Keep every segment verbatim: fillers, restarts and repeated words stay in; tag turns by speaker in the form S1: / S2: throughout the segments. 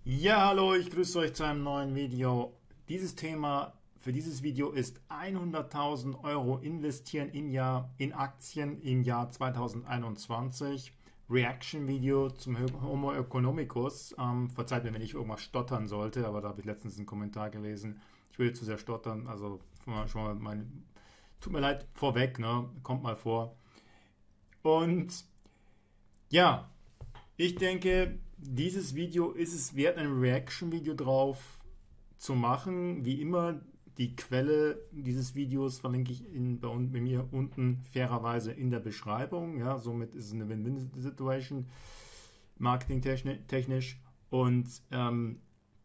S1: Ja, hallo, ich grüße euch zu einem neuen Video. Dieses Thema für dieses Video ist hunderttausend Euro investieren im Jahr in Aktien im Jahr zweitausendeinundzwanzig. Reaction-Video zum Homo economicus. Ähm, verzeiht mir, wenn ich irgendwas stottern sollte, aber da habe ich letztens einen Kommentar gelesen. Ich will zu sehr stottern, also schon mal mein, tut mir leid vorweg, ne? Kommt mal vor. Und ja, ich denke, dieses Video ist es wert, ein Reaction-Video drauf zu machen. Wie immer, die Quelle dieses Videos verlinke ich in, bei, bei mir unten fairerweise in der Beschreibung. Ja, somit ist es eine Win-Win-Situation, marketingtechnisch. Und ähm,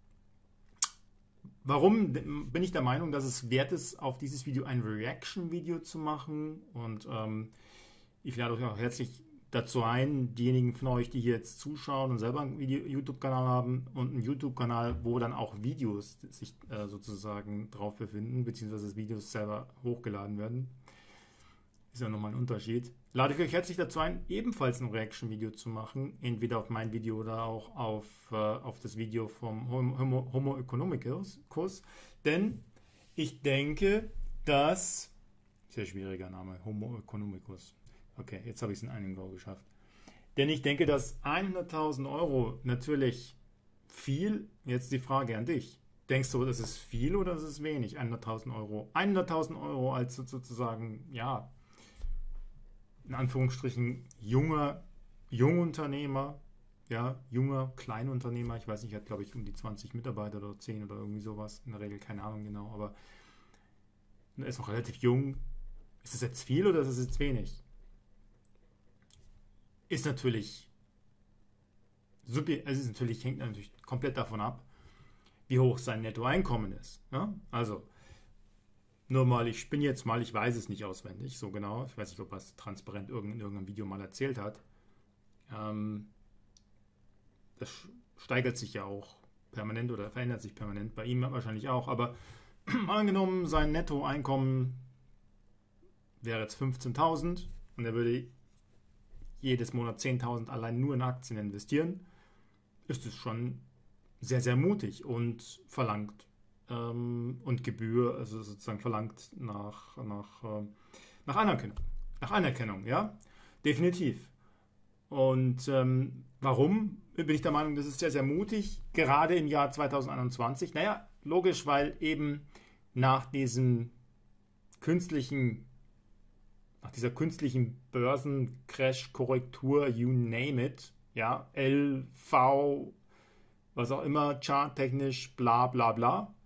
S1: warum bin ich der Meinung, dass es wert ist, auf dieses Video ein Reaction-Video zu machen? Und ähm, ich lade euch auch herzlich dazu ein, diejenigen von euch, die hier jetzt zuschauen und selber einen YouTube-Kanal haben und einen YouTube-Kanal, wo dann auch Videos sich äh, sozusagen drauf befinden, beziehungsweise Videos selber hochgeladen werden. Ist ja nochmal ein Unterschied. Lade ich euch herzlich dazu ein, ebenfalls ein Reaction-Video zu machen, entweder auf mein Video oder auch auf, äh, auf das Video vom Homo, Homo economicus Kurs, denn ich denke, dass, sehr schwieriger Name, Homo economicus. Okay, jetzt habe ich es in einem Go geschafft. Denn ich denke, dass hunderttausend Euro natürlich viel, jetzt die Frage an dich. Denkst du, das ist viel oder ist es wenig? hunderttausend Euro. hunderttausend Euro als sozusagen, ja, in Anführungsstrichen junger Jungunternehmer, ja, junger Kleinunternehmer, ich weiß nicht, hat glaube ich um die zwanzig Mitarbeiter oder zehn oder irgendwie sowas, in der Regel keine Ahnung genau, aber er ist noch relativ jung. Ist es jetzt viel oder ist es jetzt wenig? Ist natürlich, also ist natürlich, hängt natürlich komplett davon ab, wie hoch sein Nettoeinkommen ist. Ja? Also, nur mal, ich spinne jetzt mal, ich weiß es nicht auswendig, so genau. Ich weiß nicht, ob er es transparent in irgendeinem Video mal erzählt hat. Ähm, das steigert sich ja auch permanent oder verändert sich permanent. Bei ihm wahrscheinlich auch. Aber angenommen, sein Nettoeinkommen wäre jetzt fünfzehntausend und er würde jedes Monat zehntausend allein nur in Aktien investieren, ist es schon sehr, sehr mutig und verlangt ähm, und Gebühr, also sozusagen verlangt nach, nach, äh, nach Anerkennung. Nach Anerkennung, ja, definitiv. Und ähm, warum bin ich der Meinung, das ist sehr, sehr mutig, gerade im Jahr zweitausendeinundzwanzig? Naja, logisch, weil eben nach diesem künstlichen nach dieser künstlichen Börsencrash-Korrektur, you name it, ja, L, V, was auch immer, charttechnisch, bla bla bla,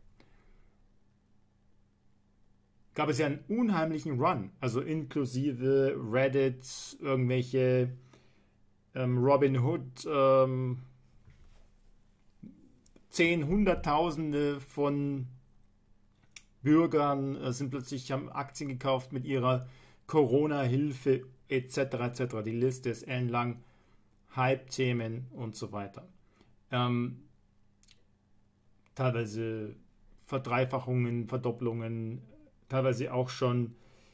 S1: gab es ja einen unheimlichen Run, also inklusive Reddit, irgendwelche ähm, Robinhood, ähm, zehn, Hunderttausende von Bürgern äh, sind plötzlich, haben Aktien gekauft mit ihrer Corona-Hilfe et cetera et cetera. Die Liste ist ellenlang, Hype-Themen und so weiter. Ähm, teilweise Verdreifachungen, Verdopplungen, teilweise auch schon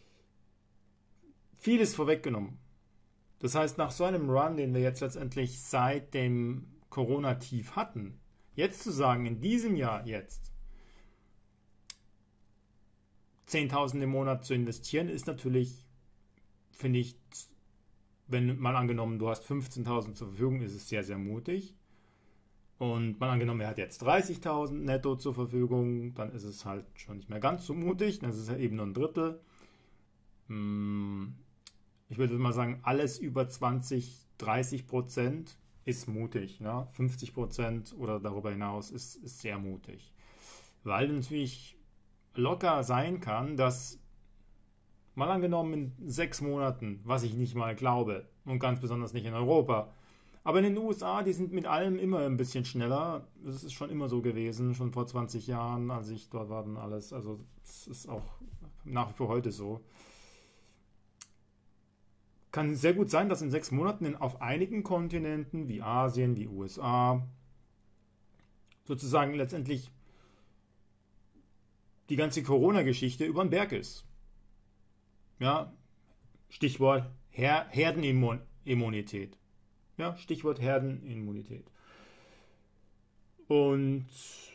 S1: vieles vorweggenommen. Das heißt, nach so einem Run, den wir jetzt letztendlich seit dem Corona-Tief hatten, jetzt zu sagen, in diesem Jahr jetzt zehntausend im Monat zu investieren, ist natürlich, finde ich, wenn mal angenommen, du hast fünfzehntausend zur Verfügung, ist es sehr, sehr mutig. Und mal angenommen, er hat jetzt dreißigtausend netto zur Verfügung, dann ist es halt schon nicht mehr ganz so mutig, dann ist es halt eben nur ein Drittel. Ich würde mal sagen, alles über zwanzig, dreißig Prozent ist mutig. Ja? fünfzig Prozent oder darüber hinaus ist, ist sehr mutig. Weil natürlich locker sein kann, dass mal angenommen in sechs Monaten, was ich nicht mal glaube und ganz besonders nicht in Europa, aber in den U S A, die sind mit allem immer ein bisschen schneller. Das ist schon immer so gewesen, schon vor zwanzig Jahren, als ich dort war und alles. Also es ist auch nach wie vor heute so. Kann sehr gut sein, dass in sechs Monaten in, auf einigen Kontinenten wie Asien, wie U S A sozusagen letztendlich die ganze Corona-Geschichte über den Berg ist. Ja, Stichwort Her Herdenimmunität. Ja, Stichwort Herdenimmunität. Und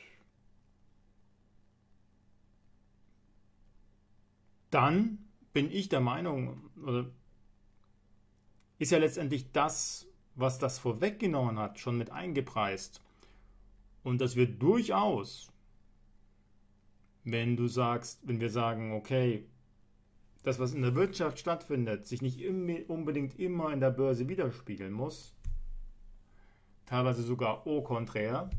S1: dann bin ich der Meinung, oder ist ja letztendlich das, was das vorweggenommen hat, schon mit eingepreist. Und dass wir durchaus, wenn du sagst, wenn wir sagen, okay, das, was in der Wirtschaft stattfindet, sich nicht unbedingt immer in der Börse widerspiegeln muss, teilweise sogar au contraire,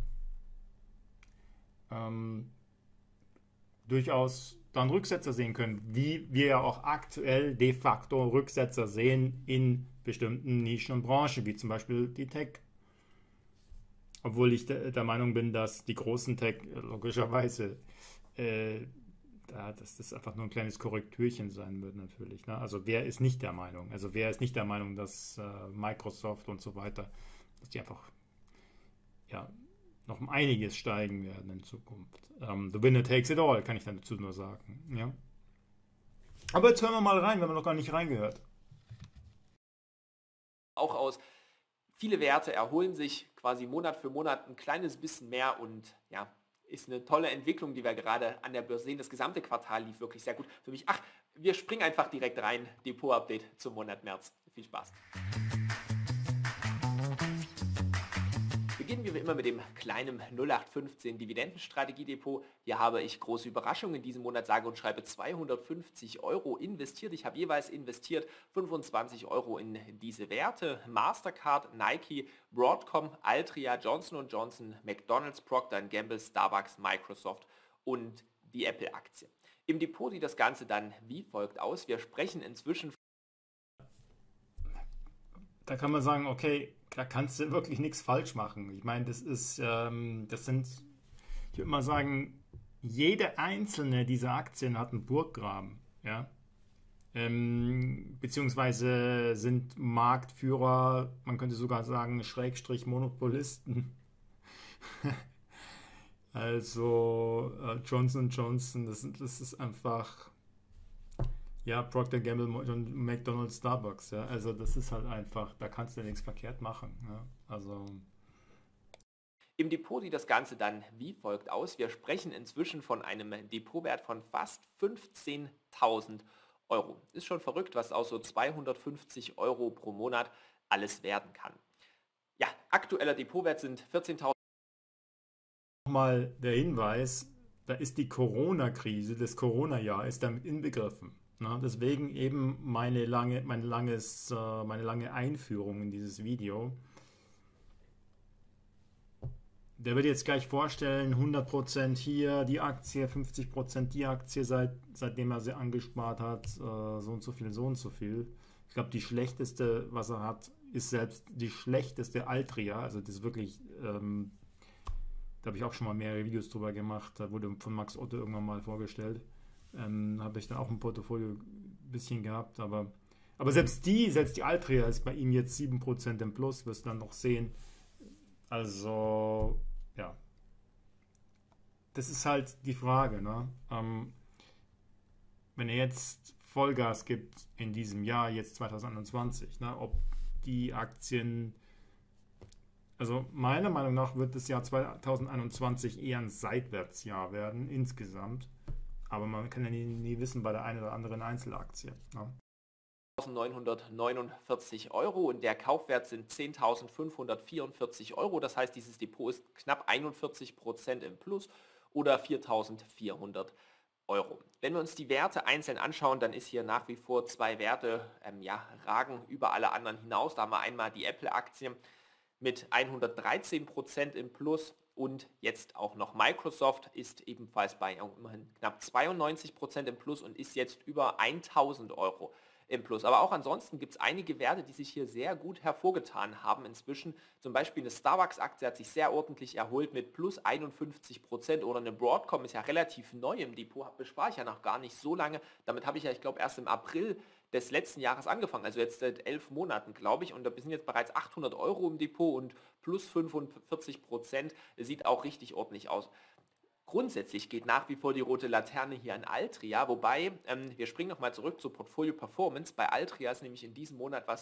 S1: ähm, durchaus dann Rücksetzer sehen können, wie wir ja auch aktuell de facto Rücksetzer sehen in bestimmten Nischen und Branchen, wie zum Beispiel die Tech. Obwohl ich de der Meinung bin, dass die großen Tech logischerweise, äh, da, dass das einfach nur ein kleines Korrektürchen sein wird natürlich. Ne? Also wer ist nicht der Meinung? Also wer ist nicht der Meinung, dass äh, Microsoft und so weiter, dass die einfach ja, noch um einiges steigen werden in Zukunft. Um, the winner takes it all, kann ich dann dazu nur sagen. Ja? Aber jetzt hören wir mal rein, wir haben noch gar nicht reingehört.
S2: Auch aus. Viele Werte erholen sich quasi Monat für Monat ein kleines bisschen mehr und ja, ist eine tolle Entwicklung, die wir gerade an der Börse sehen. Das gesamte Quartal lief wirklich sehr gut für mich. Ach, wir springen einfach direkt rein. Depot-Update zum Monat März. Viel Spaß. Beginnen wir wie immer mit dem kleinen null acht fünfzehn Dividendenstrategiedepot. Hier habe ich große Überraschungen in diesem Monat, sage und schreibe zweihundertfünfzig Euro investiert. Ich habe jeweils investiert fünfundzwanzig Euro in diese Werte. Mastercard, Nike, Broadcom, Altria, Johnson und Johnson, McDonald's, Procter and Gamble, Starbucks, Microsoft und die Apple-Aktie. Im Depot sieht das Ganze dann wie folgt aus. Wir sprechen inzwischen...
S1: Da kann man sagen, okay, da kannst du wirklich nichts falsch machen. Ich meine, das ist, ähm, das sind, ich würde mal sagen, jede einzelne dieser Aktien hat einen Burggraben, ja, ähm, beziehungsweise sind Marktführer, man könnte sogar sagen, Schrägstrich Monopolisten. Also äh, Johnson und Johnson, das, das ist einfach... Ja, Procter and Gamble, McDonald's, Starbucks, ja, also das ist halt einfach, da kannst du ja nichts verkehrt machen, ja, also...
S2: Im Depot sieht das Ganze dann wie folgt aus. Wir sprechen inzwischen von einem Depotwert von fast fünfzehntausend Euro. Ist schon verrückt, was aus so zweihundertfünfzig Euro pro Monat alles werden kann. Ja, aktueller Depotwert sind vierzehntausend.
S1: Nochmal der Hinweis, da ist die Corona-Krise, das Corona-Jahr ist damit inbegriffen. Na, deswegen eben meine lange, mein langes, äh, meine lange Einführung in dieses Video. Der wird jetzt gleich vorstellen, hundert Prozent hier die Aktie, fünfzig Prozent die Aktie, seit, seitdem er sie angespart hat, äh, so und so viel, so und so viel. Ich glaube, die schlechteste, was er hat, ist selbst die schlechteste Altria. Also das ist wirklich, ähm, da habe ich auch schon mal mehrere Videos drüber gemacht. Da wurde von Max Otto irgendwann mal vorgestellt. Ähm, habe ich dann auch ein Portfolio ein bisschen gehabt, aber, aber selbst die, selbst die Altria ist bei ihm jetzt sieben Prozent im Plus, wirst du dann noch sehen. Also, ja. Das ist halt die Frage, ne? Ähm, wenn er jetzt Vollgas gibt in diesem Jahr, jetzt zwanzig einundzwanzig, ne, ob die Aktien, also meiner Meinung nach wird das Jahr zwanzig einundzwanzig eher ein Seitwärtsjahr werden, insgesamt. Aber man kann ja nie, nie wissen bei der einen oder anderen Einzelaktie. Ne?
S2: neunzehnhundertneunundvierzig Euro und der Kaufwert sind zehntausendfünfhundertvierundvierzig Euro. Das heißt, dieses Depot ist knapp einundvierzig Prozent im Plus oder viertausendvierhundert Euro. Wenn wir uns die Werte einzeln anschauen, dann ist hier nach wie vor zwei Werte, ähm, ja, ragen über alle anderen hinaus. Da haben wir einmal die Apple-Aktie mit hundertdreizehn Prozent im Plus. Und jetzt auch noch Microsoft ist ebenfalls bei immerhin knapp zweiundneunzig Prozent im Plus und ist jetzt über tausend Euro im Plus. Aber auch ansonsten gibt es einige Werte, die sich hier sehr gut hervorgetan haben inzwischen. Zum Beispiel eine Starbucks-Aktie hat sich sehr ordentlich erholt mit plus einundfünfzig Prozent oder eine Broadcom ist ja relativ neu im Depot, bespare ich ja noch gar nicht so lange. Damit habe ich ja, ich glaube, erst im April des letzten Jahres angefangen, also jetzt seit elf Monaten, glaube ich, und da sind jetzt bereits achthundert Euro im Depot und plus fünfundvierzig Prozent, sieht auch richtig ordentlich aus. Grundsätzlich geht nach wie vor die rote Laterne hier an Altria, wobei, ähm, wir springen nochmal zurück zur Portfolio Performance. Bei Altria ist nämlich in diesem Monat was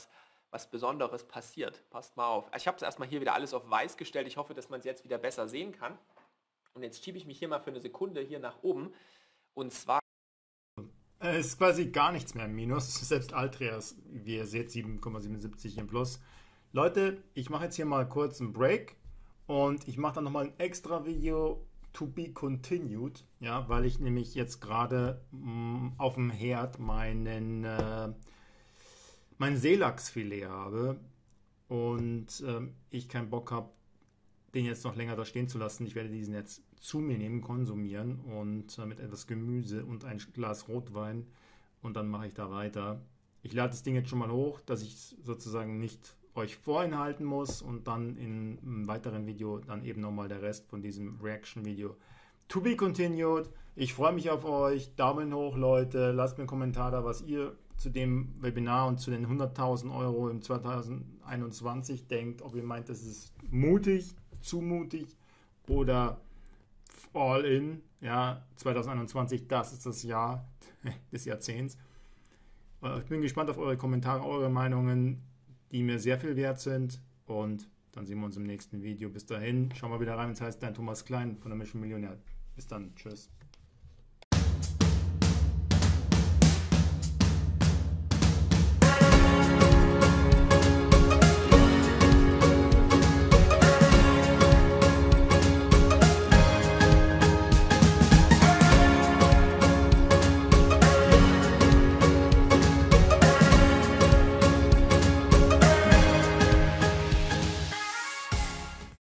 S2: was Besonderes passiert. Passt mal auf. Ich habe es erstmal hier wieder alles auf weiß gestellt. Ich hoffe, dass man es jetzt wieder besser sehen kann. Und jetzt schiebe ich mich hier mal für eine Sekunde hier nach oben. Und zwar...
S1: Es ist quasi gar nichts mehr im Minus. Selbst Altreas, wie ihr seht, sieben Komma siebenundsiebzig im Plus. Leute, ich mache jetzt hier mal kurz einen Break. Und ich mache dann nochmal ein extra Video to be continued. Ja, weil ich nämlich jetzt gerade mh, auf dem Herd meinen... Äh, mein Seelachsfilet habe und ähm, ich keinen Bock habe, den jetzt noch länger da stehen zu lassen. Ich werde diesen jetzt zu mir nehmen, konsumieren und äh, mit etwas Gemüse und ein Glas Rotwein und dann mache ich da weiter. Ich lade das Ding jetzt schon mal hoch, dass ich sozusagen nicht euch vorenthalten muss und dann in einem weiteren Video dann eben nochmal der Rest von diesem Reaction-Video. To be continued. Ich freue mich auf euch. Daumen hoch, Leute. Lasst mir einen Kommentar da, was ihr zu dem Webinar und zu den hunderttausend Euro im zweitausendeinundzwanzig denkt, ob ihr meint, das ist mutig, zu mutig oder all in, ja, zweitausendeinundzwanzig, das ist das Jahr des Jahrzehnts. Ich bin gespannt auf eure Kommentare, eure Meinungen, die mir sehr viel wert sind und dann sehen wir uns im nächsten Video. Bis dahin, schauen wir wieder rein, das heißt dein Thomas Klein von der Mission Millionär. Bis dann, tschüss.